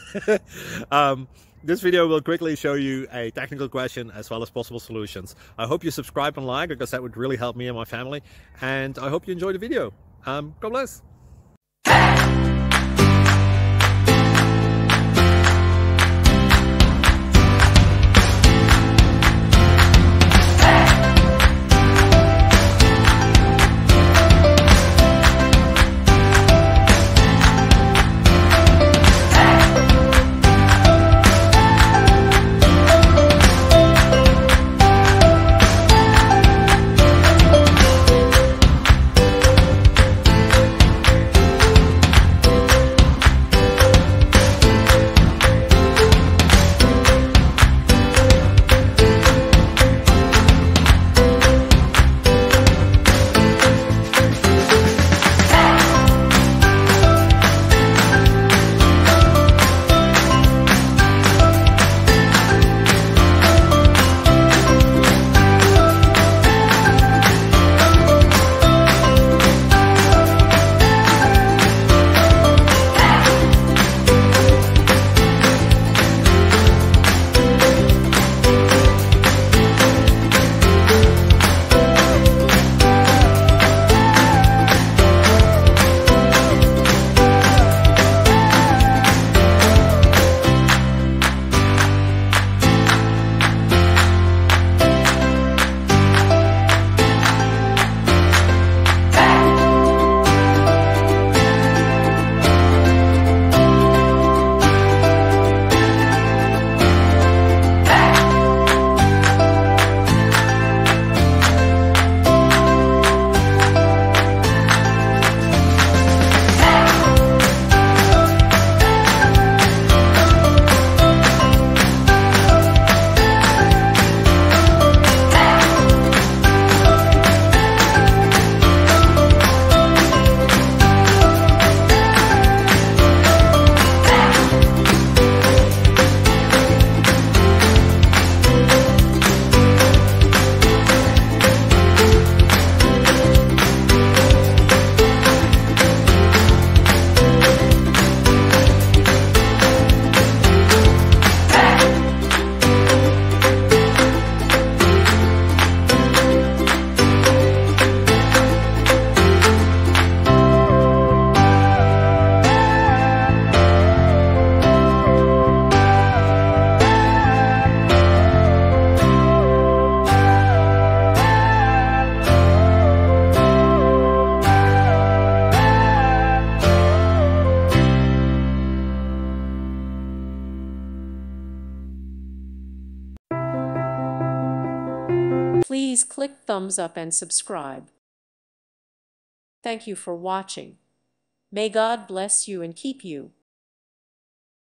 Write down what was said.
This video will quickly show you a technical question as well as possible solutions. I hope you subscribe and like, because that would really help me and my family. And I hope you enjoy the video. God bless. Please click thumbs up and subscribe. Thank you for watching. May God bless you and keep you.